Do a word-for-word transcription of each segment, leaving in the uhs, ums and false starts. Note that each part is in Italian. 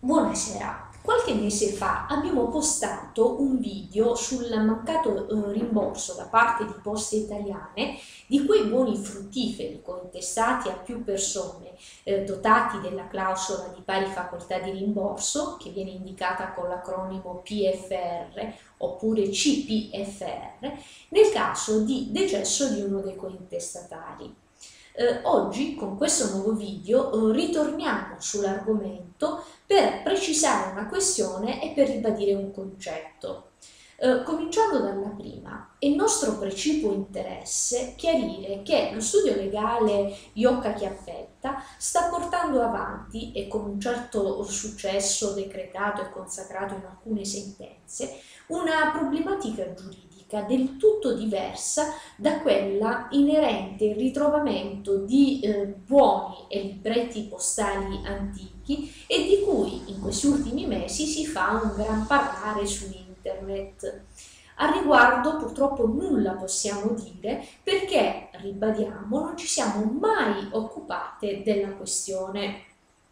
Buonasera, qualche mese fa abbiamo postato un video sul mancato eh, rimborso da parte di Poste Italiane di quei buoni fruttiferi cointestati a più persone eh, dotati della clausola di pari facoltà di rimborso, che viene indicata con l'acronimo P F R oppure C P F R, nel caso di decesso di uno dei cointestatari. Eh, oggi con questo nuovo video eh, ritorniamo sull'argomento per precisare una questione e per ribadire un concetto. Eh, cominciando dalla prima, è nostro precipuo interesse chiarire che lo studio legale Iocca Chiappetta sta portando avanti, e con un certo successo decretato e consacrato in alcune sentenze, una problematica giuridica del tutto diversa da quella inerente al ritrovamento di eh, buoni e libretti postali antichi e di cui in questi ultimi mesi si fa un gran parlare su internet. A riguardo purtroppo nulla possiamo dire perché, ribadiamo, non ci siamo mai occupate della questione.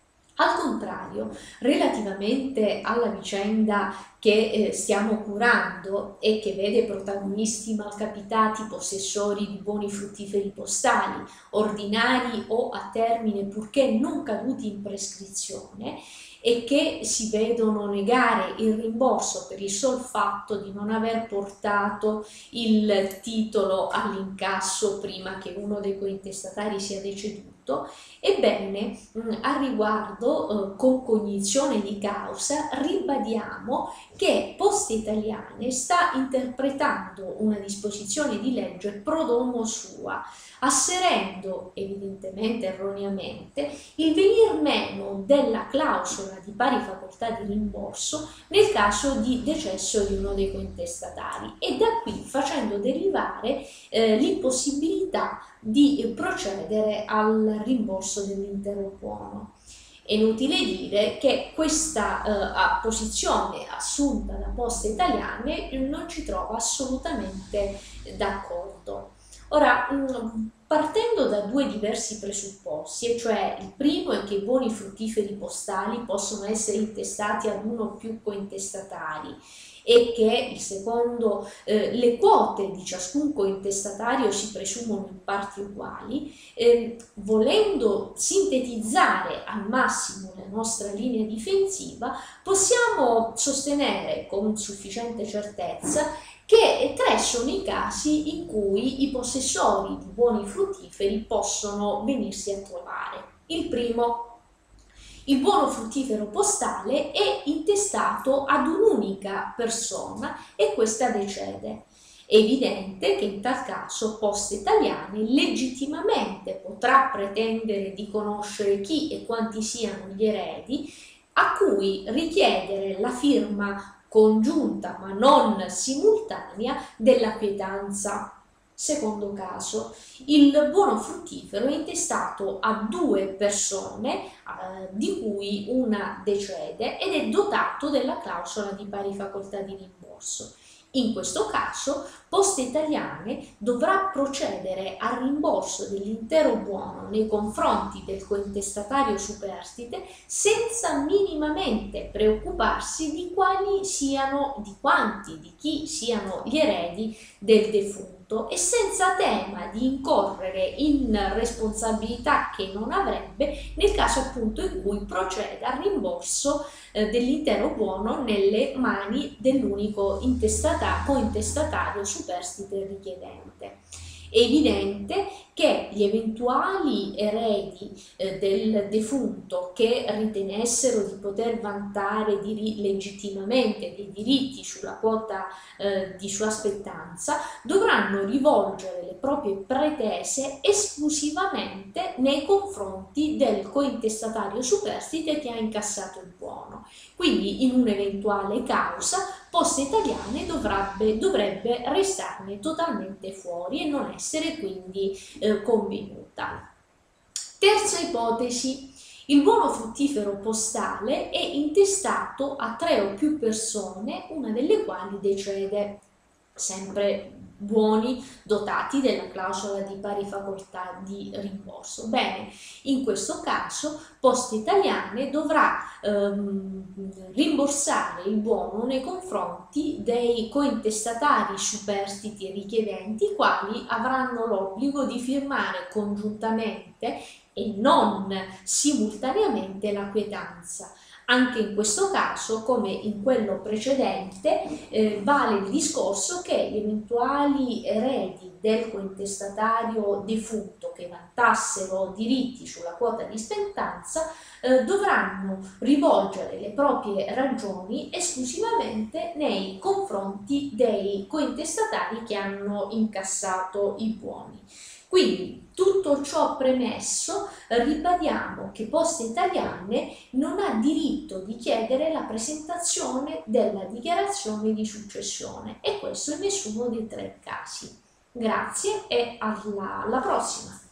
Al contrario, relativamente alla vicenda che eh, stiamo curando e che vede protagonisti malcapitati possessori di buoni fruttiferi postali, ordinari o a termine purché non caduti in prescrizione, e che si vedono negare il rimborso per il sol fatto di non aver portato il titolo all'incasso prima che uno dei cointestatari sia deceduto, ebbene, a riguardo, eh, con cognizione di causa, ribadiamo che Poste Italiane sta interpretando una disposizione di legge pro domo sua, asserendo, evidentemente erroneamente, il venir meno della clausola di pari facoltà di rimborso nel caso di decesso di uno dei cointestatari, e da qui facendo derivare eh, l'impossibilità di procedere al rimborso dell'intero buono. È inutile dire che questa eh, posizione assunta da Poste Italiane non ci trova assolutamente d'accordo. Ora, partendo da due diversi presupposti, e cioè il primo è che i buoni fruttiferi postali possono essere intestati ad uno o più cointestatari, e che il secondo, eh, le quote di ciascun cointestatario si presumono in parti uguali, eh, volendo sintetizzare al massimo la nostra linea difensiva, possiamo sostenere con sufficiente certezza che tre sono i casi in cui i possessori di buoni fruttiferi possono venirsi a trovare. Il primo: il buono fruttifero postale è intestato ad un'unica persona e questa decede. È evidente che in tal caso Poste Italiane legittimamente potrà pretendere di conoscere chi e quanti siano gli eredi, a cui richiedere la firma congiunta ma non simultanea della quietanza. Secondo caso, il buono fruttifero è intestato a due persone, eh, di cui una decede, ed è dotato della clausola di pari facoltà di rimborso. In questo caso, Poste Italiane dovrà procedere al rimborso dell'intero buono nei confronti del cointestatario superstite senza minimamente preoccuparsi di quali siano, di quanti, di chi siano gli eredi del defunto, e senza tema di incorrere in responsabilità che non avrebbe nel caso appunto in cui proceda al rimborso eh, dell'intero buono nelle mani dell'unico cointestatario superstite richiedente. È evidente che gli eventuali eredi eh, del defunto che ritenessero di poter vantare diri- legittimamente dei diritti sulla quota eh, di sua spettanza dovranno rivolgere le proprie pretese esclusivamente nei confronti del cointestatario superstite che ha incassato il buono. Quindi in un'eventuale causa Poste Italiane dovrebbe, dovrebbe restarne totalmente fuori e non essere quindi eh, convenuta. Terza ipotesi: il buono fruttifero postale è intestato a tre o più persone, una delle quali decede. sempre buoni dotati della clausola di pari facoltà di rimborso. Bene, in questo caso Poste Italiane dovrà ehm, rimborsare il buono nei confronti dei cointestatari superstiti e richiedenti, i quali avranno l'obbligo di firmare congiuntamente e non simultaneamente la quietanza. Anche in questo caso, come in quello precedente, eh, vale il discorso che gli eventuali eredi del cointestatario defunto che vantassero diritti sulla quota di spettanza eh, dovranno rivolgere le proprie ragioni esclusivamente nei confronti dei cointestatari che hanno incassato i buoni. Quindi, tutto ciò premesso, ribadiamo che Poste Italiane non ha diritto di chiedere la presentazione della dichiarazione di successione, e questo in nessuno dei tre casi. Grazie e alla, alla prossima!